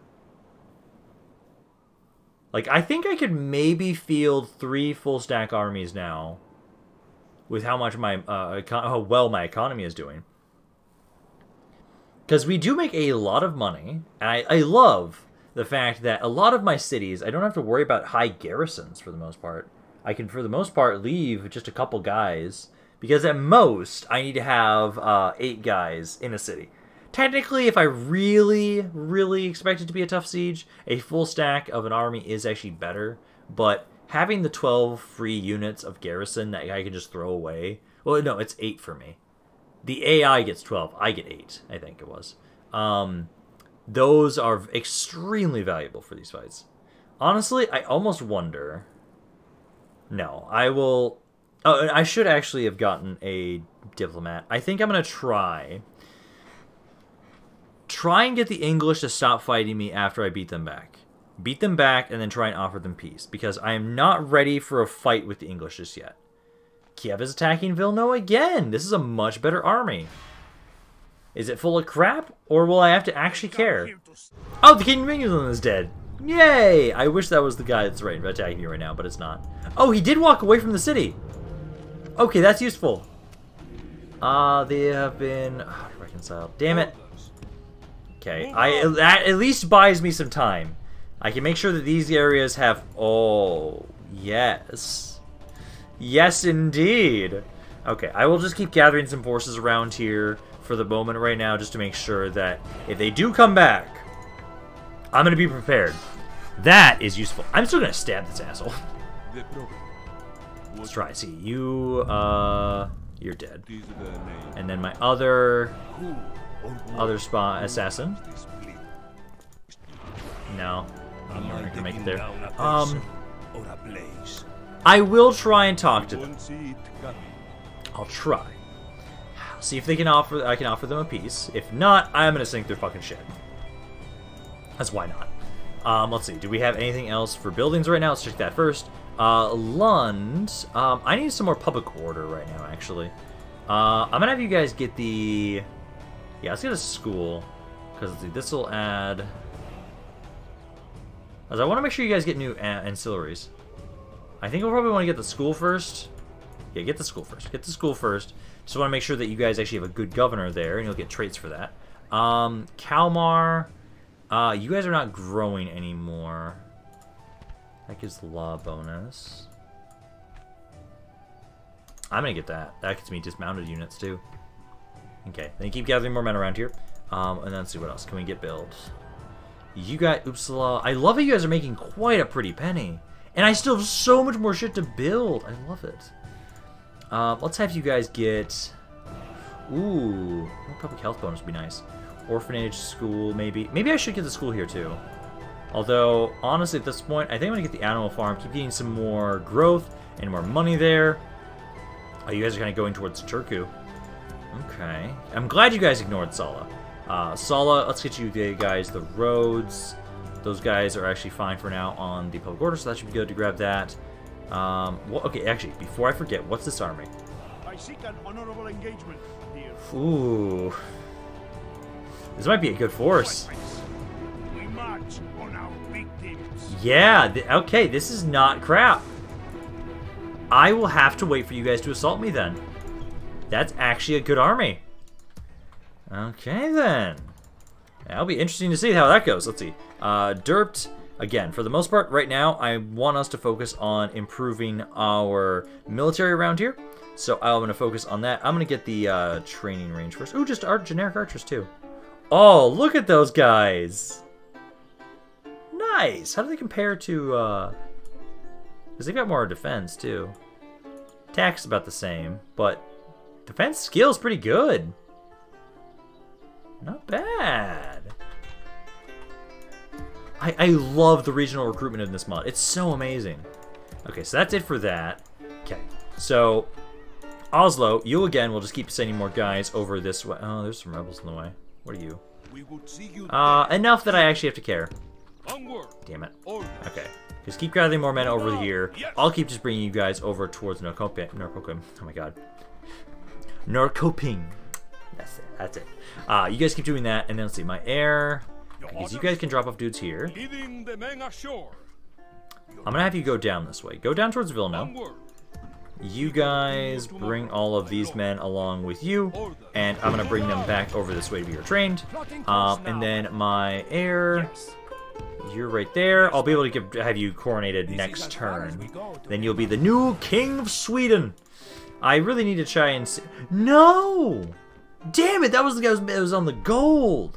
Like, I think I could maybe field three full stack armies now. With how much my, uh, how well my economy is doing. Because we do make a lot of money. And I, I love the fact that a lot of my cities, I don't have to worry about high garrisons for the most part. I can, for the most part, leave just a couple guys. Because at most, I need to have uh, eight guys in a city. Technically, if I really, really expect it to be a tough siege, a full stack of an army is actually better. But having the twelve free units of garrison that I can just throw away... Well, no, it's eight for me. The A I gets twelve. I get eight, I think it was. Um, those are extremely valuable for these fights. Honestly, I almost wonder... No, I will... Oh, I should actually have gotten a diplomat. I think I'm going to try... Try and get the English to stop fighting me after I beat them back. Beat them back and then try and offer them peace. Because I am not ready for a fight with the English just yet. Kiev is attacking Vilno again. This is a much better army. Is it full of crap? Or will I have to actually care? Oh, the King of England is dead. Yay! I wish that was the guy that's right attacking me right now, but it's not. Oh, he did walk away from the city. Okay, that's useful. Ah, uh, they have been oh, reconciled. Damn it. Okay, I that at least buys me some time. I can make sure that these areas have... Oh, yes. Yes, indeed. Okay, I will just keep gathering some forces around here for the moment right now, just to make sure that if they do come back, I'm going to be prepared. That is useful. I'm still going to stab this asshole. Let's try. See, you, uh... you're dead. And then my other... Other spot assassin. No. I'm not going to make it there. Um... I will try and talk to them. I'll try. See if they can offer. I can offer them a piece. If not, I'm gonna sink their fucking shit. That's why not. Um, let's see. Do we have anything else for buildings right now? Let's check that first. Uh, Lund. Um, I need some more public order right now. Actually, uh, I'm gonna have you guys get the. Yeah, let's get a school because this will add. As I want to make sure you guys get new ancillaries. I think we'll probably want to get the school first. Yeah, get the school first. Get the school first. Just want to make sure that you guys actually have a good governor there, and you'll get traits for that. Um, Kalmar, uh, you guys are not growing anymore. That gives the law bonus. I'm gonna get that. That gets me dismounted units too. Okay, then keep gathering more men around here. Um, and then let's see what else can we get built. You got Uppsala. I love how you guys are making quite a pretty penny. And I still have so much more shit to build. I love it. Uh, let's have you guys get... Ooh. Public health bonus would be nice. Orphanage, school, maybe. Maybe I should get the school here, too. Although, honestly, at this point, I think I'm going to get the animal farm. Keep getting some more growth and more money there. Oh, you guys are kind of going towards Turku. Okay. I'm glad you guys ignored Sala. Uh, Sala, let's get you guys the roads. Those guys are actually fine for now on the public order, so that should be good to grab that. Um, well, okay, actually, before I forget, what's this army? I seek an honorable engagement, dear. Ooh. This might be a good force. We march on our victims. Yeah, th okay, this is not crap. I will have to wait for you guys to assault me then. That's actually a good army. Okay, then. That'll be interesting to see how that goes. Let's see. Uh, Derpt, again, for the most part, right now, I want us to focus on improving our military around here. So I'm going to focus on that. I'm going to get the uh, training range first. Ooh, just our generic archers, too. Oh, look at those guys. Nice. How do they compare to... Uh... Because they've got more defense, too. Attack's about the same, but defense skill's pretty good. Not bad. I, I love the regional recruitment in this mod. It's so amazing. Okay, so that's it for that. Okay, so Oslo, you again will just keep sending more guys over this way. Oh, there's some rebels in the way. What are you? We would see you Uh, enough that I actually have to care. Onward. Damn it. Orders. Okay, just keep gathering more men over here. I'll keep just bringing you guys over towards Norrköping. Norrköping. Oh my god. Norrköping. That's it. That's it. Uh, you guys keep doing that, and then let's see. My air, because you guys can drop off dudes here. Leading the men ashore. I'm gonna have you go down this way. Go down towards Vilna. You guys bring all of these men along with you, and I'm gonna bring them back over this way to be trained. Um, and then my air, you're right there. I'll be able to give, have you coronated next turn. Then you'll be the new King of Sweden. I really need to try and see. No! Damn it! That was the guy that was on the gold.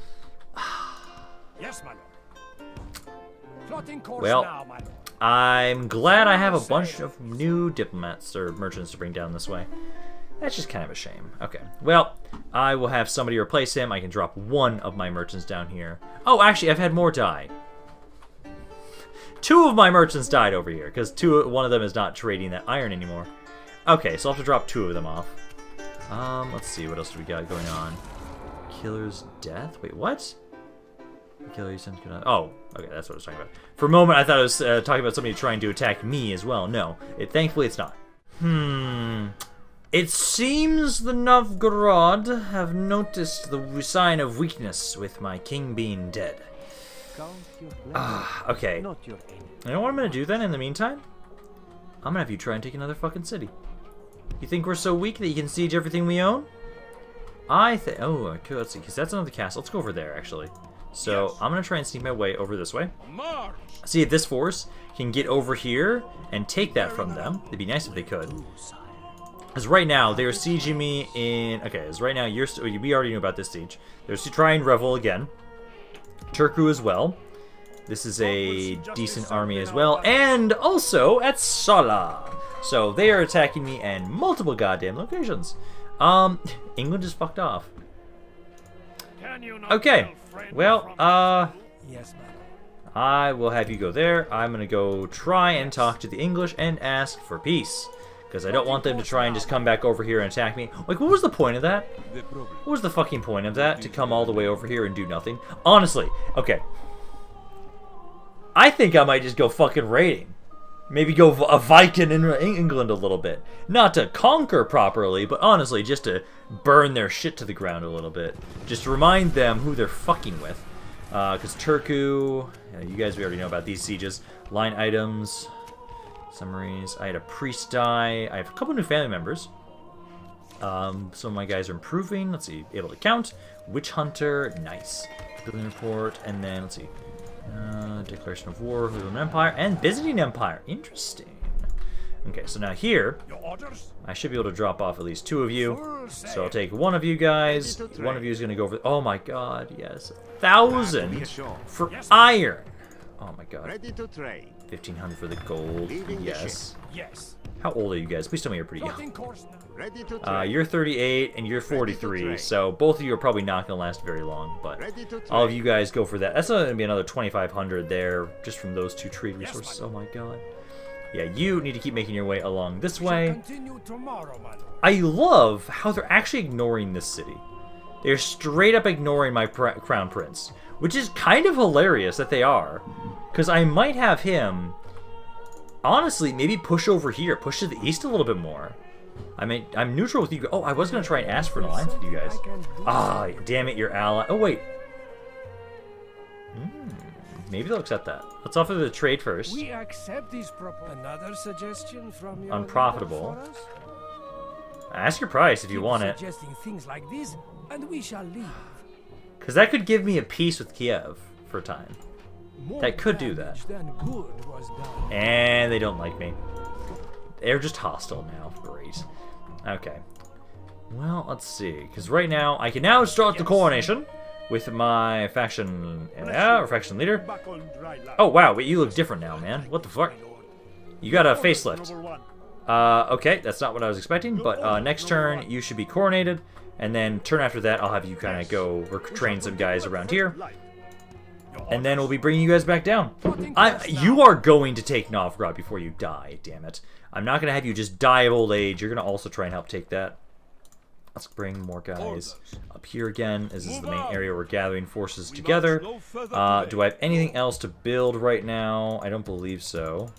Yes, my lord. Well, now, my lord. I'm glad I have a bunch of new diplomats or merchants to bring down this way. That's just kind of a shame. Okay, well, I will have somebody replace him. I can drop one of my merchants down here. Oh, actually, I've had more die. Two of my merchants died over here because two, one of them is not trading that iron anymore. Okay, so I'll have to drop two of them off. Um, let's see, what else do we got going on? Killer's death? Wait, what? Killer, you sent Oh, okay, that's what I was talking about. For a moment, I thought I was uh, talking about somebody trying to attack me as well. No, it, thankfully it's not. Hmm. It seems the Novgorod have noticed the sign of weakness with my king being dead. Ah, okay. You know what I'm gonna do then in the meantime? I'm gonna have you try and take another fucking city. You think we're so weak that you can siege everything we own? I think... Oh, okay, let's see, because that's another castle. Let's go over there, actually. So, yes. I'm going to try and sneak my way over this way. March. See if this force can get over here and take that from them. It'd be nice if they could. Because right now, they're sieging me in... Okay, as right now, you're we already knew about this siege. There's to try and revel again. Turku as well. This is a decent army as well. And also at Sala. So, they are attacking me in multiple goddamn locations. Um, England just fucked off. Okay, well, uh... Yes, madam. I will have you go there. I'm gonna go try and talk to the English and ask for peace. Because I don't want them to try and just come back over here and attack me. Like, what was the point of that? What was the fucking point of that? To come all the way over here and do nothing? Honestly, okay. I think I might just go fucking raiding. Maybe go a Viking in England a little bit. Not to conquer properly, but honestly, just to burn their shit to the ground a little bit. Just to remind them who they're fucking with. Because uh, Turku, yeah, you guys we already know about these sieges. Line items, summaries. I had a priest die. I have a couple new family members. Um, some of my guys are improving. Let's see, able to count. Witch Hunter, nice. Building report, and then let's see. Uh, Declaration of War, Roman Empire, and Byzantine Empire. Interesting. Okay, so now here, I should be able to drop off at least two of you. So I'll take one of you guys. One of you is going to go over... Oh my god, yes. Thousand for iron. Oh my god. fifteen hundred for the gold. Yes. Yes. How old are you guys? Please tell me you're pretty young. Uh, you're thirty-eight and you're forty-three, so both of you are probably not going to last very long, but all of you guys go for that. That's going to be another twenty-five hundred there, just from those two trade resources. Oh my god. Yeah, you need to keep making your way along this way. I love how they're actually ignoring this city. They're straight up ignoring my pr crown prince, which is kind of hilarious that they are, because I might have him... Honestly, maybe push over here, push to the east a little bit more. I mean, I'm neutral with you. Oh, I was gonna try and ask for an alliance with you guys. Ah, damn it, your ally. Oh wait. Hmm, maybe they'll accept that. Let's offer the trade first. We accept these proposals. Another suggestion from your unprofitable. Ask your price if you want it. Suggesting things like this, and we shall leave. Because that could give me a peace with Kiev for a time. More that could do that. Good was done. And they don't like me. They're just hostile now. Great. Okay. Well, let's see. Because right now, I can now start the coronation with my faction uh, or faction leader. Oh, wow. Wait, you look different now, man. What the fuck? You got a facelift. Uh, okay, that's not what I was expecting. But uh, next turn, you should be coronated. And then turn after that, I'll have you kind of go train some guys around here. And then we'll be bringing you guys back down. I, you are going to take Novgorod before you die, damn it. I'm not going to have you just die of old age. You're going to also try and help take that. Let's bring more guys up here again. This is the main area we're gathering forces together. Uh, do I have anything else to build right now? I don't believe so.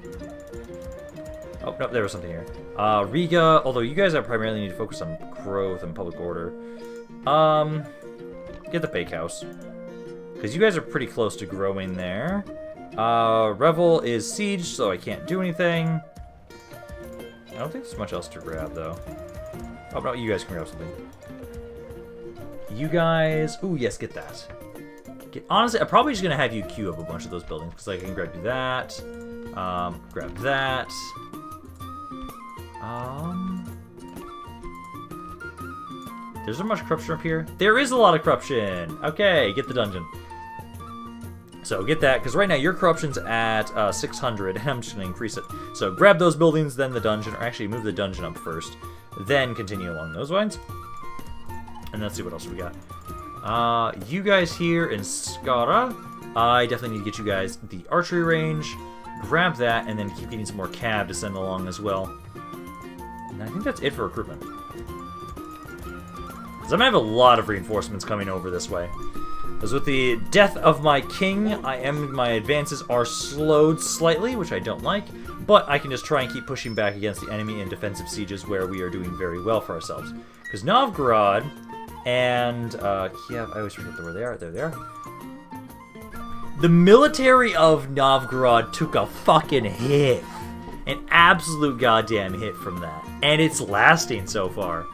Oh, no, there was something here. Uh, Riga, although you guys are primarily need to focus on growth and public order. Um, get the bakehouse. Because you guys are pretty close to growing there. Uh, Revel is siege, so I can't do anything. I don't think there's much else to grab, though. Oh, no, you guys can grab something. You guys... Ooh, yes, get that. Get, honestly, I'm probably just going to have you queue up a bunch of those buildings, because I can grab that. Um, grab that. Um... There's not much corruption up here. There is a lot of corruption. Okay, get the dungeon. So get that, because right now your corruption's at uh, six hundred, and I'm just going to increase it. So grab those buildings, then the dungeon, or actually move the dungeon up first, then continue along those lines. And let's see what else we got. Uh, you guys here in Skara, I definitely need to get you guys the archery range. Grab that, and then keep getting some more cab to send along as well. And I think that's it for recruitment. Because I'm going to have a lot of reinforcements coming over this way. Because with the death of my king, I am my advances are slowed slightly, which I don't like. But I can just try and keep pushing back against the enemy in defensive sieges where we are doing very well for ourselves. Because Novgorod and uh, Kiev, I always forget where they are. There they are. The military of Novgorod took a fucking hit. An absolute goddamn hit from that. And it's lasting so far.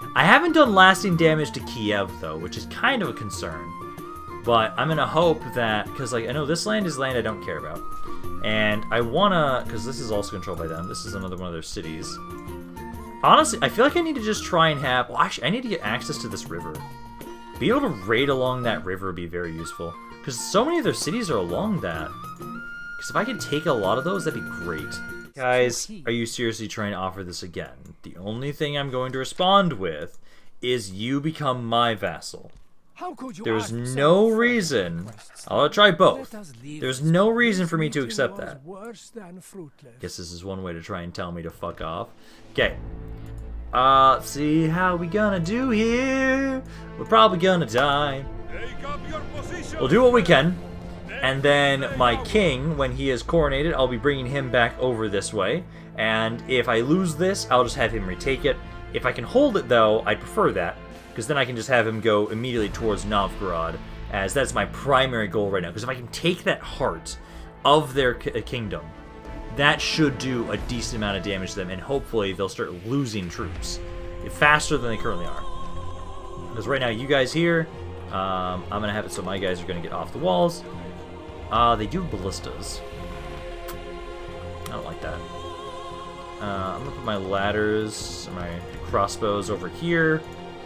I haven't done lasting damage to Kiev, though, which is kind of a concern. But I'm gonna hope that, because like I know this land is land I don't care about. And I wanna, because this is also controlled by them. This is another one of their cities. Honestly, I feel like I need to just try and have, well actually, I need to get access to this river. Being able to raid along that river would be very useful. Because so many of their cities are along that. Because if I could take a lot of those, that'd be great. Guys, are you seriously trying to offer this again? The only thing I'm going to respond with is you become my vassal. How could you There's ask no some reason. requests? I'll try both. Let us leave There's this no place. reason for me to Meeting accept was that. worse than fruitless. Guess this is one way to try and tell me to fuck off. Okay. Uh, let's see how we gonna do here. We're probably gonna die. Take up your position. We'll do what we can. And then my king, when he is coronated, I'll be bringing him back over this way. And if I lose this, I'll just have him retake it. If I can hold it, though, I'd prefer that. Because then I can just have him go immediately towards Novgorod, as that's my primary goal right now. Because if I can take that heart of their kingdom, that should do a decent amount of damage to them, and hopefully they'll start losing troops faster than they currently are. Because right now, you guys here, um, I'm going to have it so my guys are going to get off the walls. Uh, they do have ballistas. I don't like that. Uh, I'm going to put my ladders, my crossbows over here.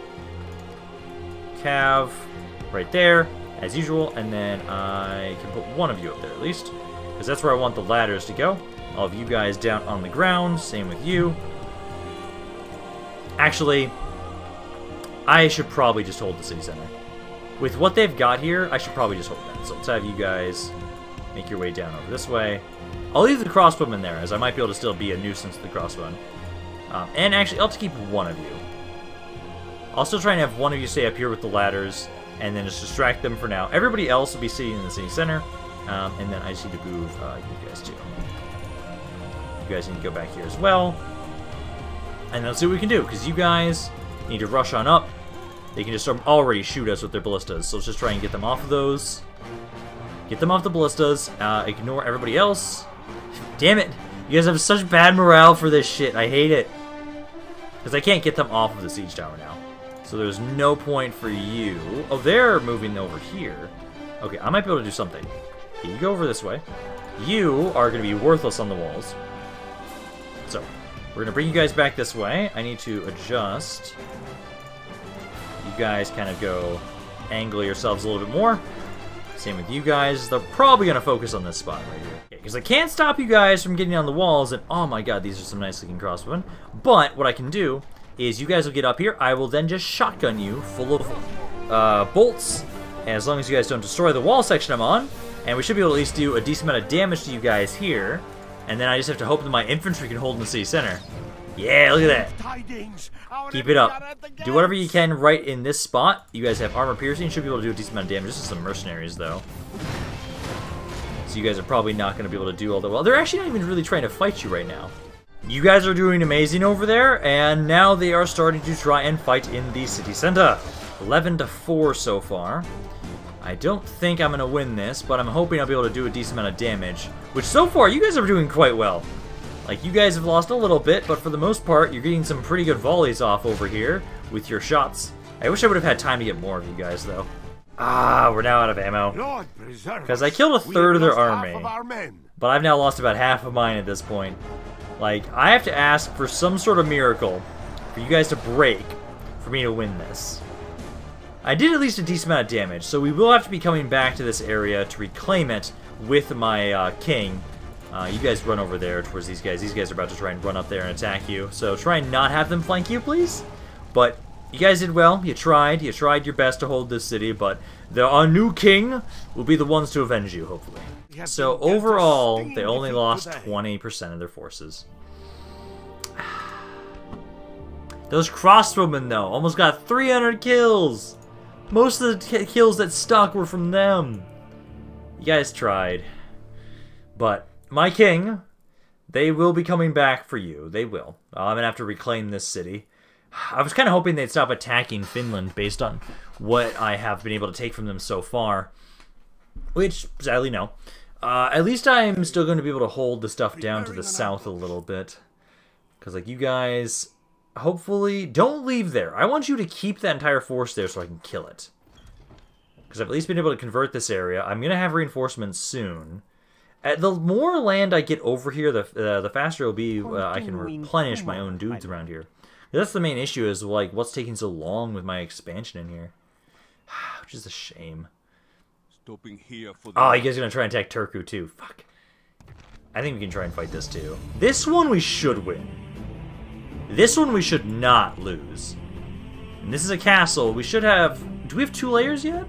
Cav right there, as usual, and then I can put one of you up there at least, because that's where I want the ladders to go. All of you guys down on the ground, same with you. Actually, I should probably just hold the city center. With what they've got here, I should probably just hold that. So let's have you guys make your way down over this way. I'll leave the crossbowmen there, as I might be able to still be a nuisance to the crossbowmen. Um, and actually, I'll have to keep one of you. I'll still try and have one of you stay up here with the ladders, and then just distract them for now. Everybody else will be sitting in the city center, um, and then I just need to move uh, you guys too. You guys need to go back here as well. And let's see what we can do, because you guys need to rush on up. They can just already shoot us with their ballistas, so let's just try and get them off of those. Get them off the ballistas, uh, ignore everybody else. Damn it! You guys have such bad morale for this shit, I hate it. Because I can't get them off of the siege tower now. So there's no point for you. Oh, they're moving over here. Okay, I might be able to do something. Okay, you go over this way. You are going to be worthless on the walls. So, we're going to bring you guys back this way. I need to adjust. You guys kind of go angle yourselves a little bit more. Same with you guys. They're probably going to focus on this spot right here. Because I can't stop you guys from getting on the walls, and oh my god, these are some nice looking crossbowmen. But what I can do is you guys will get up here. I will then just shotgun you full of uh, bolts, as long as you guys don't destroy the wall section I'm on. And we should be able to at least do a decent amount of damage to you guys here. And then I just have to hope that my infantry can hold in the city center. Yeah, look at that. Keep it up. Do whatever you can right in this spot. You guys have armor piercing. Should be able to do a decent amount of damage. This is some mercenaries, though. So you guys are probably not going to be able to do all that well. They're actually not even really trying to fight you right now. You guys are doing amazing over there, and now they are starting to try and fight in the city center. eleven to four so far. I don't think I'm going to win this, but I'm hoping I'll be able to do a decent amount of damage. Which, so far, you guys are doing quite well. Like, you guys have lost a little bit, but for the most part, you're getting some pretty good volleys off over here with your shots. I wish I would have had time to get more of you guys, though. Ah, we're now out of ammo. Because I killed a third of their army. But I've now lost about half of mine at this point. Like, I have to ask for some sort of miracle for you guys to break for me to win this. I did at least a decent amount of damage, so we will have to be coming back to this area to reclaim it with my uh, king. Uh, you guys run over there towards these guys. These guys are about to try and run up there and attack you. So try and not have them flank you, please. But you guys did well. You tried. You tried your best to hold this city, but the, our new king will be the ones to avenge you, hopefully. So overall, they only lost twenty percent of their forces. Those crossbowmen, though, almost got three hundred kills. Most of the kills that stuck were from them. You guys tried. But my king, they will be coming back for you. They will. I'm going to have to reclaim this city. I was kind of hoping they'd stop attacking Finland based on what I have been able to take from them so far. Which, sadly, no. Uh, at least I'm still going to be able to hold the stuff down to the south a little bit. Because, like, you guys hopefully, don't leave there. I want you to keep that entire force there so I can kill it. Because I've at least been able to convert this area. I'm going to have reinforcements soon. Uh, the more land I get over here, the uh, the faster it'll be uh, I can replenish my own dudes around here. That's the main issue is, like, what's taking so long with my expansion in here. Which is a shame. Stopping here for the Oh, you guys are going to try and attack Turku, too. Fuck. I think we can try and fight this, too. This one we should win. This one we should not lose. And this is a castle. We should have... Do we have two layers yet?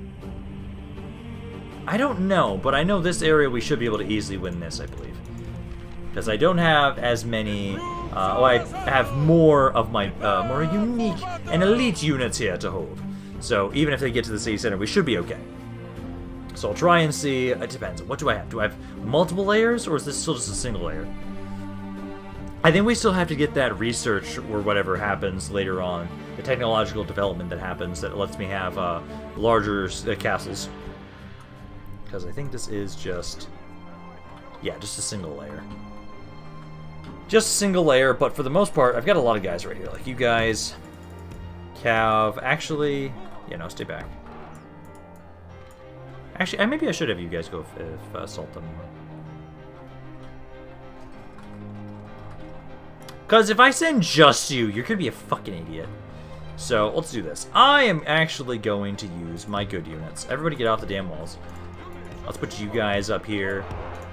I don't know, but I know this area we should be able to easily win this, I believe. Because I don't have as many... Uh, oh, I have more of my uh, more unique and elite units here to hold. So even if they get to the city center, we should be okay. So I'll try and see. It depends. What do I have? Do I have multiple layers, or is this still just a single layer? I think we still have to get that research or whatever happens later on. The technological development that happens that lets me have uh, larger uh, castles. Because I think this is just... Yeah, just a single layer. Just a single layer, but for the most part, I've got a lot of guys right here. Like you guys, Cav, actually, yeah, no, stay back. Actually, I, maybe I should have you guys go if, if uh, assault them more. Because if I send just you, you're going to be a fucking idiot. So, let's do this. I am actually going to use my good units. Everybody get off the damn walls. Let's put you guys up here.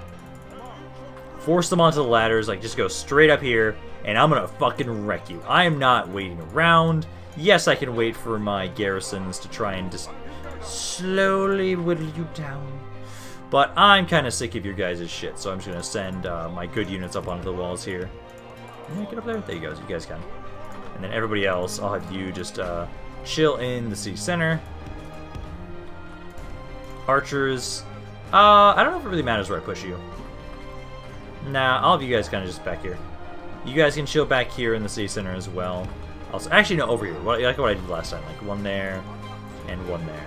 Force them onto the ladders, like, just go straight up here, and I'm gonna fucking wreck you. I am not waiting around. Yes, I can wait for my garrisons to try and just slowly whittle you down. But I'm kind of sick of your guys' shit, so I'm just gonna send uh, my good units up onto the walls here. Yeah, get up there. There you go. You guys can. And then everybody else, I'll have you just uh, chill in the city center. Archers. Uh, I don't know if it really matters where I push you. Nah, all of you guys kind of just back here. You guys can chill back here in the city center as well. Also, actually, no, over here. What, like what I did last time. Like one there and one there.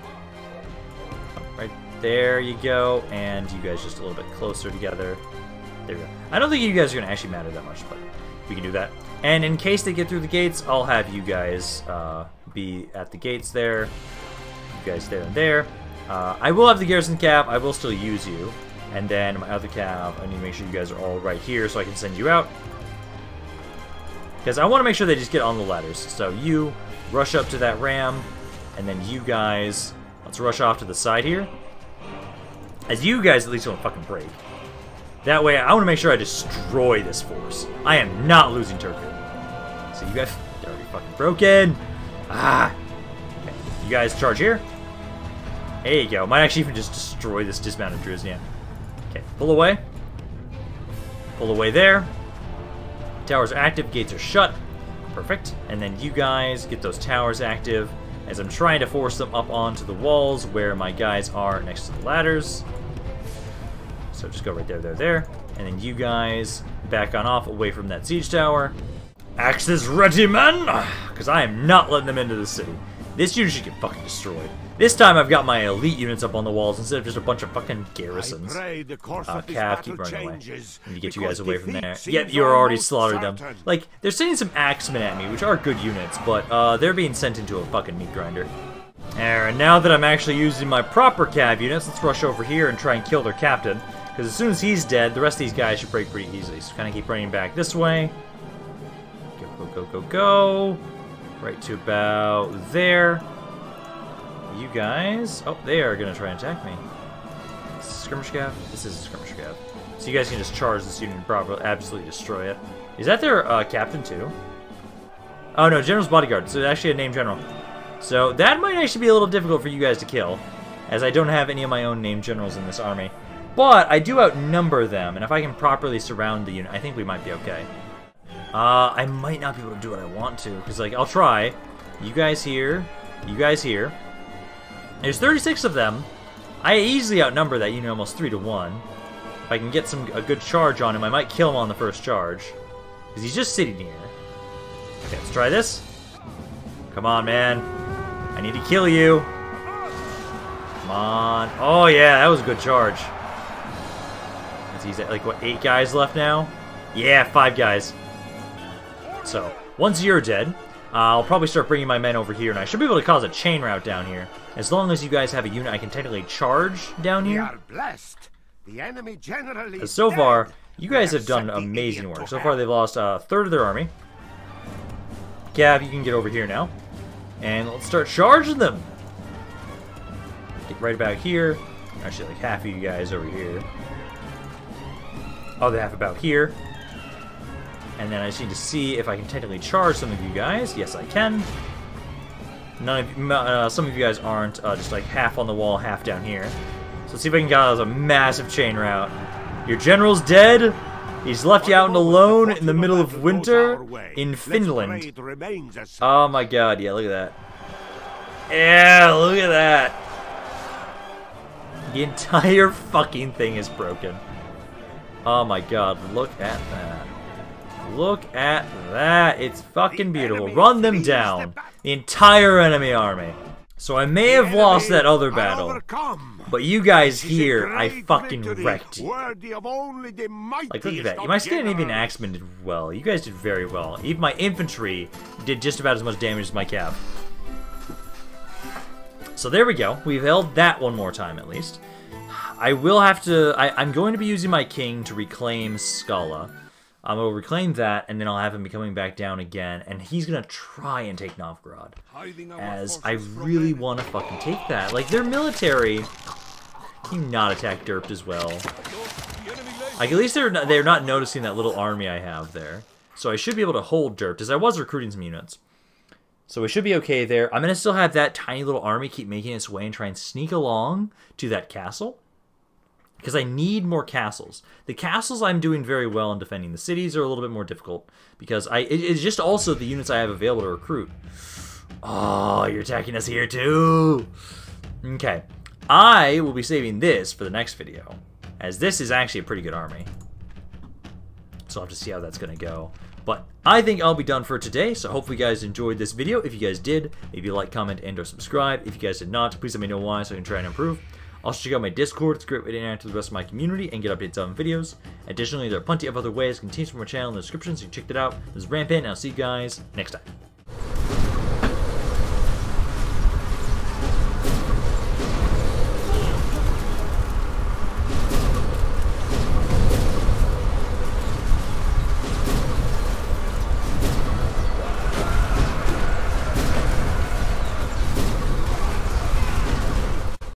Right there you go. And you guys just a little bit closer together. There we go. I don't think you guys are going to actually matter that much, but we can do that. And in case they get through the gates, I'll have you guys uh, be at the gates there. You guys there and there. Uh, I will have the garrison cap. I will still use you. And then my other cav, I need to make sure you guys are all right here so I can send you out. Because I want to make sure they just get on the ladders. So you rush up to that ram, and then you guys, let's rush off to the side here. As you guys at least don't fucking break. That way, I want to make sure I destroy this force. I am not losing Turku. So you guys, they're already fucking broken. Ah. Okay, you guys charge here. There you go. Might actually even just destroy this dismounted Driznia. Okay, pull away. Pull away there. Towers are active, gates are shut. Perfect. And then you guys get those towers active as I'm trying to force them up onto the walls where my guys are next to the ladders. So just go right there, there, there. And then you guys back on off away from that siege tower. Axes ready, man! Because I am not letting them into the city. This unit should get fucking destroyed. This time I've got my elite units up on the walls instead of just a bunch of fucking garrisons. Uh, Cav, keep running away. Need to get you guys away from there. Yep, you're already slaughtered them. Like, they're sending some axemen at me, which are good units, but uh, they're being sent into a fucking meat grinder. There, and now that I'm actually using my proper Cav units, let's rush over here and try and kill their captain. Because as soon as he's dead, the rest of these guys should break pretty easily. So kind of keep running back this way. Go, go, go, go, go. Right to about there. You guys... Oh, they are going to try and attack me. Is this a skirmish cav? This is a skirmish cav. So you guys can just charge this unit and probably absolutely destroy it. Is that their uh, captain too? Oh no, General's bodyguard. So it's actually a named general. So that might actually be a little difficult for you guys to kill, as I don't have any of my own named generals in this army. But I do outnumber them, and if I can properly surround the unit, I think we might be okay. Uh, I might not be able to do what I want to, because like, I'll try. You guys here. You guys here. There's thirty-six of them. I easily outnumber that unit almost three to one. If I can get some a good charge on him, I might kill him on the first charge. Because he's just sitting here. Okay, let's try this. Come on, man. I need to kill you. Come on. Oh, yeah, that was a good charge. He's at, like, what, eight guys left now? Yeah, five guys. So, once you're dead, uh, I'll probably start bringing my men over here, and I should be able to cause a chain route down here. As long as you guys have a unit I can technically charge down We here. are blessed. The enemy general is So dead. far, you guys We have done sent the amazing idiot work. to So far, hell. they've lost a third of their army. Gav, you can get over here now. And let's start charging them. Get right about here. Actually, like half of you guys over here. Other half about here. And then I just need to see if I can technically charge some of you guys. Yes, I can. None of you, uh, some of you guys aren't. Uh, just like half on the wall, half down here. So let's see if I can cause a massive chain route. Your general's dead. He's left you out alone in the middle of winter in Finland. Oh my god, yeah, look at that. Yeah, look at that. The entire fucking thing is broken. Oh my god, look at that. Look at that. It's fucking beautiful. Run them down. The entire enemy army. So I may have lost that other battle, but you guys here, I fucking wrecked you. Like, look at that. My Scandinavian axemen did well. You guys did very well. Even my infantry did just about as much damage as my cav. So there we go. We've held that one more time, at least. I will have to... I, I'm going to be using my king to reclaim Skala. I'm going to reclaim that, and then I'll have him be coming back down again, and he's going to try and take Novgorod. As I really want to fucking take that. Like, their military... Can you not attack Derpt as well? Like, at least they're not, they're not noticing that little army I have there. So I should be able to hold Derpt, as I was recruiting some units. So we should be okay there. I'm going to still have that tiny little army keep making its way and try and sneak along to that castle. Because I need more castles. The castles I'm doing very well in defending. The cities are a little bit more difficult. Because I it, it's just also the units I have available to recruit. Oh, you're attacking us here too. Okay. I will be saving this for the next video. As this is actually a pretty good army. So I'll have to see how that's going to go. But I think I'll be done for today, so hopefully you guys enjoyed this video. If you guys did, maybe like, comment, and or subscribe. If you guys did not, please let me know why so I can try and improve. Also check out my Discord. It's a great way to interact with the rest of my community and get updates on videos. Additionally, there are plenty of other ways to continue from my channel in the description, so you can check that out. This is Rampaned, and I'll see you guys next time.